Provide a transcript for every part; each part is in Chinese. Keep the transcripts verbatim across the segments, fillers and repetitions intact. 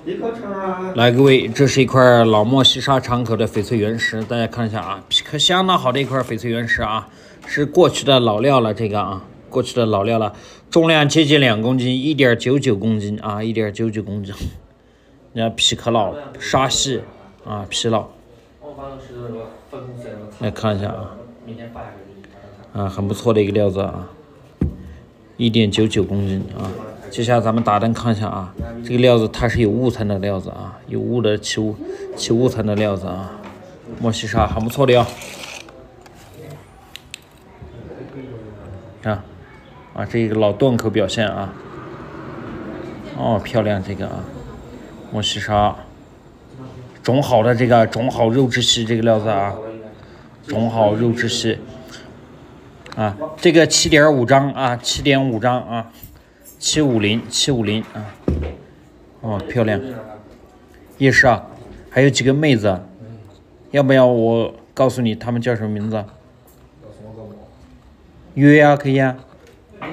来，各位，这是一块老莫西沙敞口的翡翠原石，大家看一下啊，皮壳相当好的一块翡翠原石啊，是过去的老料了，这个啊，过去的老料了，重量接近两公斤，一点九九公斤啊，一点九九公斤。你看皮壳老，沙细啊，皮老。来看一下啊，啊，很不错的一个料子啊，一点九九公斤啊。接下来咱们打灯看一下啊，这个料子它是有雾层的料子啊，有雾的起雾起雾层的料子啊，莫西沙很不错的哟。啊啊，这个老断口表现啊，哦，漂亮这个啊，莫西沙，种好的这个种好肉质细这个料子啊，种好肉质细啊，这个七点五张啊，七点五张啊。七五零七五零啊，哦，漂亮！夜市啊，还有几个妹子，要不要我告诉你他们叫什么名字？约呀、啊，可以呀、啊。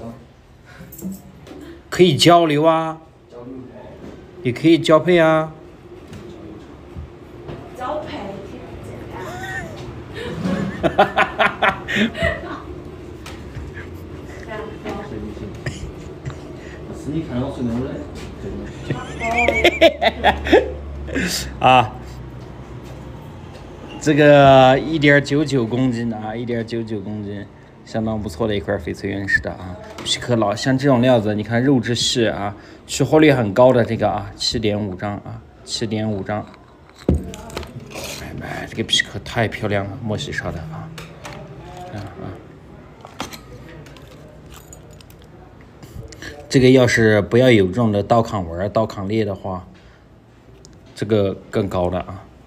可以交流啊，也可以交配啊。 交配。 哈哈哈哈哈！ 你看我是那么的，啊，这个一点九九公斤啊，一点九九公斤，相当不错的一块翡翠原石的啊，皮壳老，像这种料子，你看肉质细啊，取货率很高的这个啊，七点五张啊，七点五张，买买这个皮壳太漂亮了，莫西沙的啊，啊啊。这个要是不要有这种的刀砍纹、刀砍裂的话，这个更高的啊。